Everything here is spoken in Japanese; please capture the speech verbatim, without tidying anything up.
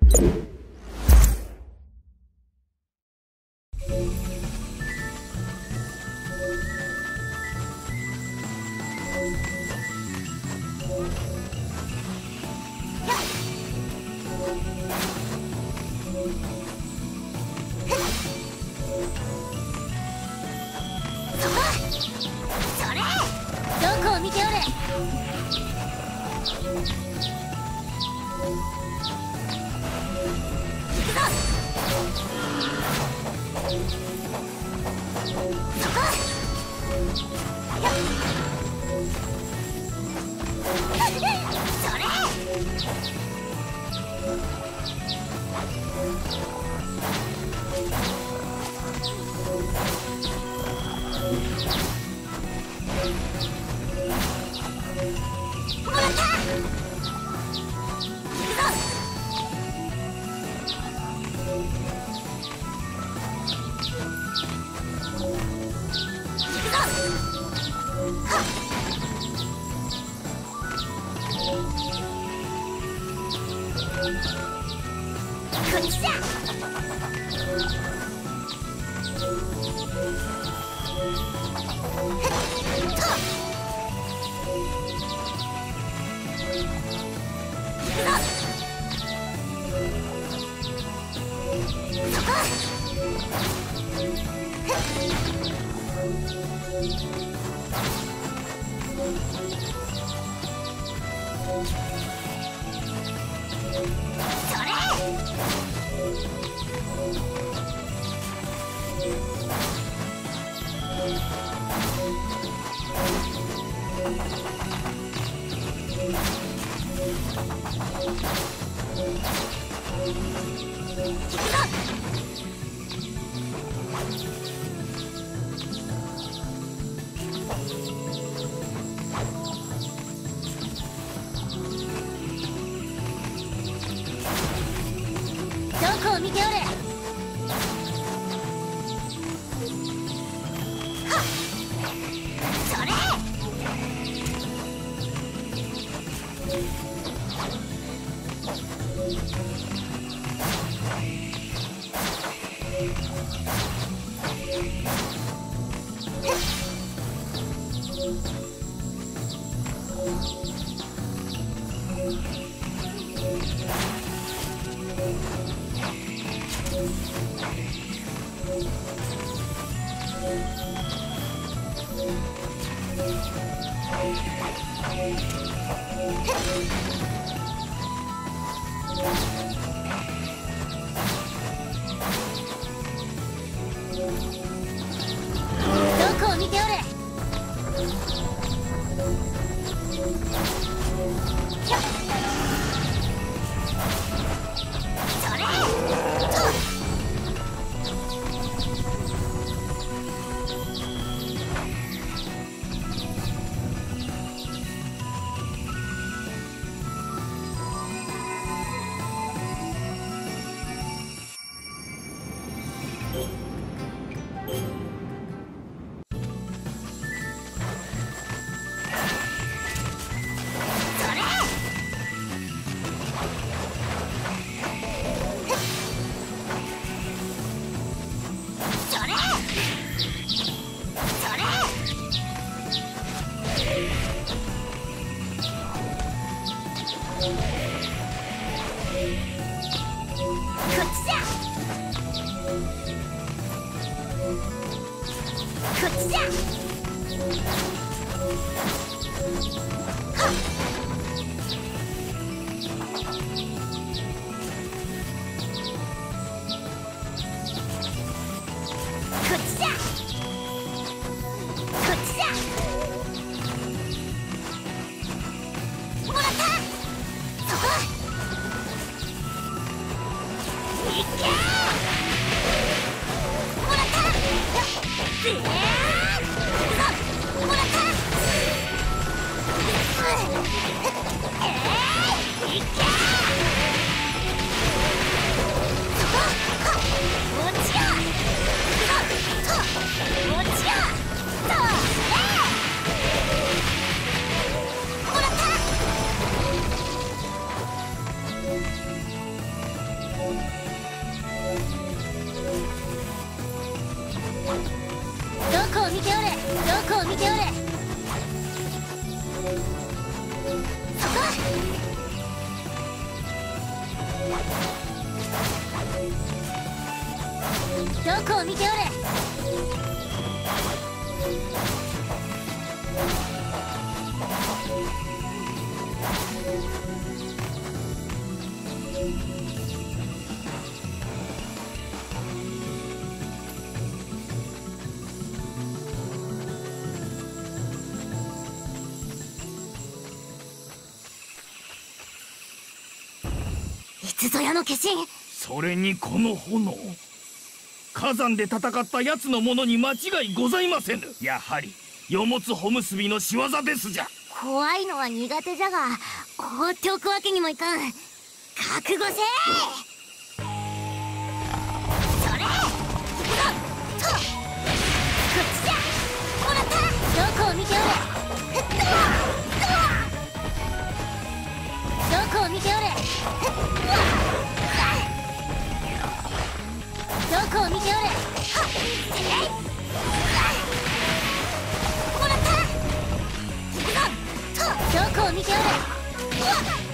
どこを見ておれ。はっ、それ。どこを見ておれ。それと。 どこを見ておれ。いつぞやの化身。 それにこの炎、火山で戦った奴のものに間違いございませぬ。やはり世持つ穂結びの仕業ですじゃ。 怖いのは苦手じゃが放っておくわけにもいかん。覚悟せい。それ行くぞと。こっちじゃ。もらった。どこを見ておれ。どこを見ておれ。どこを見ておれ。はっ、もらった。行くぞと。どこを見ておれ。